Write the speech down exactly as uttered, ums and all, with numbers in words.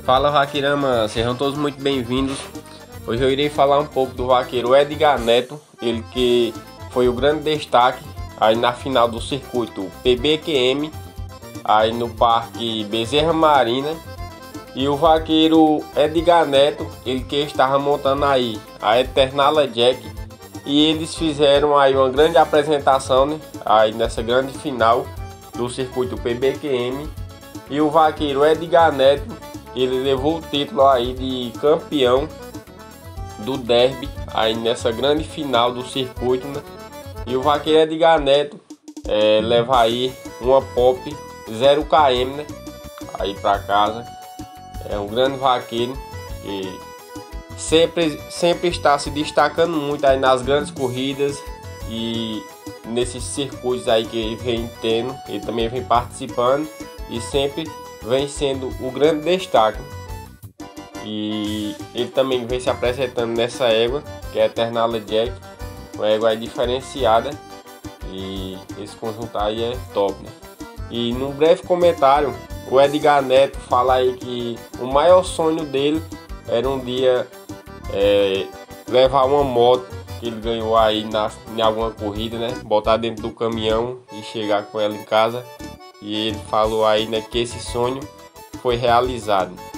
Fala Vaqueirama, sejam todos muito bem-vindos. Hoje eu irei falar um pouco do vaqueiro Edgar Neto, ele que foi o grande destaque aí na final do circuito P B Q M, aí no Parque Bezerra Marina. E o vaqueiro Edgar Neto, ele que estava montando aí a Eternala Jack, e eles fizeram aí uma grande apresentação, né, aí nessa grande final do circuito P B Q M. E o vaqueiro Edgar Neto, ele levou o título aí de campeão do derby aí nessa grande final do circuito, né? E o vaqueiro Edgar Neto é, leva aí uma Pop zero quilômetros, né, aí para casa. É um grande vaqueiro que sempre, sempre está se destacando muito aí nas grandes corridas e nesses circuitos aí que ele vem tendo. Ele também vem participando e sempre vem sendo o grande destaque. E ele também vem se apresentando nessa égua, que é a Eternala Jack, uma égua aí diferenciada, e esse conjunto aí é top, né? E num breve comentário, o Edgar Neto fala aí que o maior sonho dele era um dia é, levar uma moto que ele ganhou aí na, em alguma corrida, né? Botar dentro do caminhão e chegar com ela em casa. E ele falou aí, né, que esse sonho foi realizado.